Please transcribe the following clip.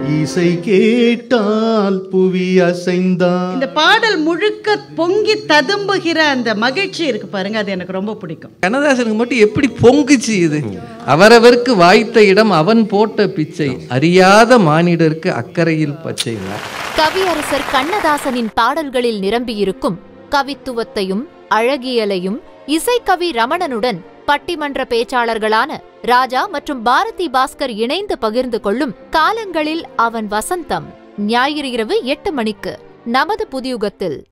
இசை கேட்டால் புவி அசைந்தான். இந்த பாடல் முழுக்க பொங்கி ததும்புகிற அந்த மகிழ்ச்சி இருக்கு பாருங்க, அது எனக்கு ரொம்ப பிடிக்கும். கண்ணதாசனுக்கு மட்டும் எப்படி பொங்குச்சு இது. அவரவருக்கு வாய்த்த இடம் அவன் போட்ட பிச்சை, அறியாத மானிடருக்கு அக்கறையில் பச்சை. கவியரசர் கண்ணதாசனின் பாடல்களில் நிரம்பியிருக்கும் கவித்துவத்தையும் அழகியலையும் இசைக்கவி ரமணனுடன் பட்டிமன்ற பேச்சாளர்களான ராஜா மற்றும் பாரதி பாஸ்கர் இணைந்து பகிர்ந்து கொள்ளும் காலங்களில் அவன் வசந்தம் ஞாயிறு இரவு 8 மணிக்கு நமது புதியுகத்தில்.